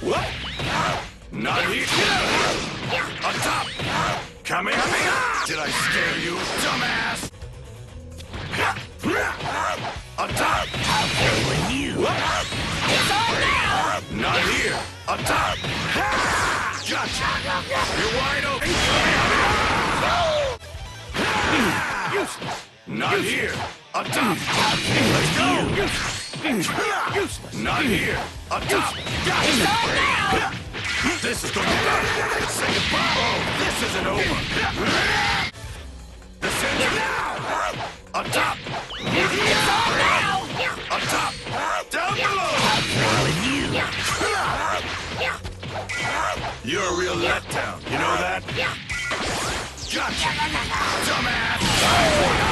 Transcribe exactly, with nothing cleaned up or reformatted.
Not here. On top. Coming. Did I scare you, dumbass? On top. Killing you. It's on now. Not here. On top. Gotcha. You're wide open. Useless. Not here. On top. Let's go. Useless. Not here. On top. Gotcha. This is going to be done. Say goodbye. Oh, this isn't over. Descend now. On top. It's on now. On top. Down below. You're a real letdown. You know that? Gotcha. Dumbass.